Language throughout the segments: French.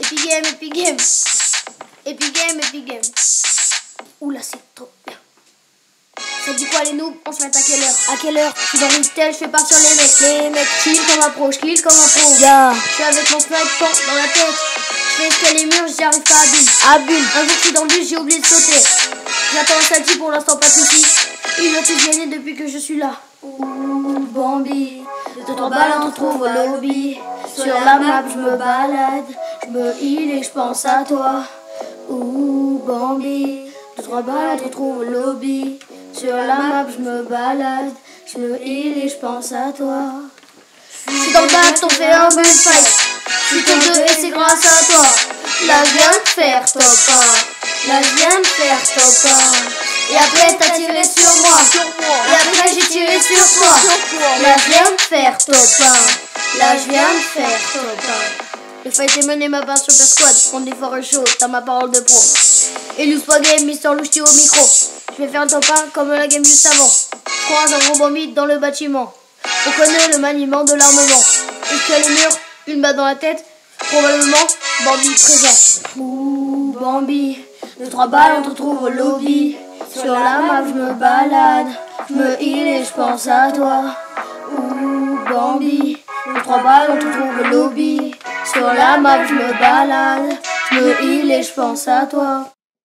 Epic Game, Epic Game. Epic Game, Epic Game. Oula, c'est trop bien. Ça dit quoi les noobs? On se met à quelle heure? À quelle heure? Je suis dans une telle, je fais partir les mecs. Les mecs kill comme un pro, je kill comme un pro. Yeah. Je suis avec mon sniper dans la tête. Je fais escalier mur, j'y arrive pas à bulle. À bulle. Un jour je suis dans le bus, j'ai oublié de sauter. J'attends un salty, pour l'instant pas de soucis. Ils ont tous gagné depuis que je suis là. Ouh, Bambi, 2-3 balles on te trouve au lobby. Sur la map je me balade, je me heal et je pense à toi. Ouh, Bambi, 2-3 balles on te trouve au lobby. Sur la map je me balade, je me heal et je pense à toi. Je suis dans le bac, on fait un bullfight. Je suis top 2 et c'est grâce à toi. Là je viens de faire top 1. Là je viens de faire top 1. Et après t'as tiré sur moi. Et après j'ai tiré sur toi. Là je viens de faire top 1. Là je viens de faire top 1. Le fight est mené ma part Super Squad. On est fort et chaud, t'as ma parole de pro. Et Loose pas game, Mister Louchti au micro. Je vais faire un top 1 comme la game juste avant. Je croise un gros Bambi dans le bâtiment. On connaît le maniement de l'armement. Escalier les murs, une balle dans la tête. Probablement Bambi présent. Ouh Bambi, 2-3 balles on te retrouve au lobby. Sur la map je me balade, je me heal et je pense à toi. Ouh Bambi, 2-3 balles on te retrouve au lobby. Sur la map je me balade, je me heal et je pense à toi.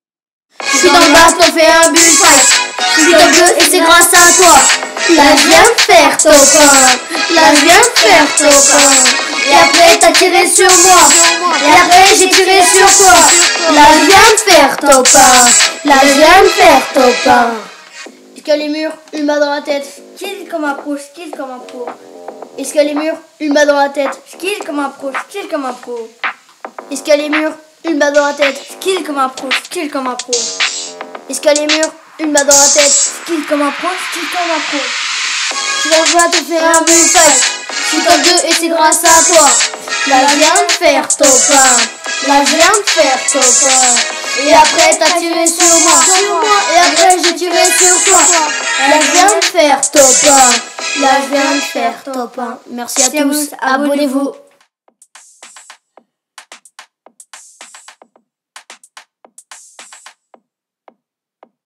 Je suis dans le bac, on fait un bullfight. Je suis top 2 et c'est grâce à toi. Là je viens de faire top 1. Là je viens de faire top 1. Et après t'as tiré sur moi. Et après j'ai tiré sur toi. Là je viens de faire top 1. Là je viens de faire top 1. Escalier mur, une balle dans la tête. Skill comme un pro, skill comme un pro. Escalier mur, une balle dans la tête. Skill comme un pro, skill comme un pro. Escalier mur, une balle dans la tête. Skill comme un pro, skill comme un pro. Escalier mur, une balle dans la tête. Skill comme un pro, skill comme un pro. Je vais rejoindre te faire un bullfight. Je suis top 2 et c'est grâce à toi. Là je viens de faire top 1. Là je viens de faire top 1. Et après t'as tiré sur moi. Et après j'ai tiré sur toi. Là je viens de faire top 1. Là je viens de faire top 1. Merci à tous. Abonnez-vous.